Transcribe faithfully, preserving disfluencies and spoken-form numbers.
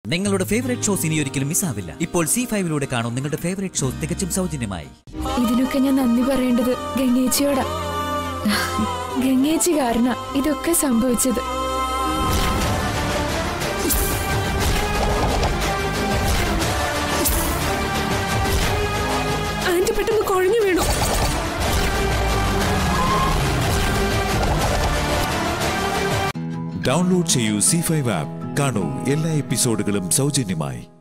നിങ്ങളുടെ favourite shows ഇനി ഒരിക്കലും മിസ്സാവില്ല. ഇപ്പോൾ സി ഫൈവിലൂടെ കാണും നിങ്ങളുടെ ഫേവറേറ്റ് ഷോസ് തികച്ചും സൗജന്യമായി. ഇതിനൊക്കെ ഞാൻ നന്ദി പറയേണ്ടത് ഗംഗേച്ചിയോടാ. ഗംഗേച്ചി കാരണം ഇതൊക്കെ സംഭവിച്ചത്. ആന്റി പെട്ടെന്ന് കുഴഞ്ഞു വീണു. ഡൗൺലോഡ് ചെയ്യൂ സി ഫൈവ് ആപ്പ്. കാണൂ എല്ലാ എപ്പിസോഡുകളും സൗജന്യമായി.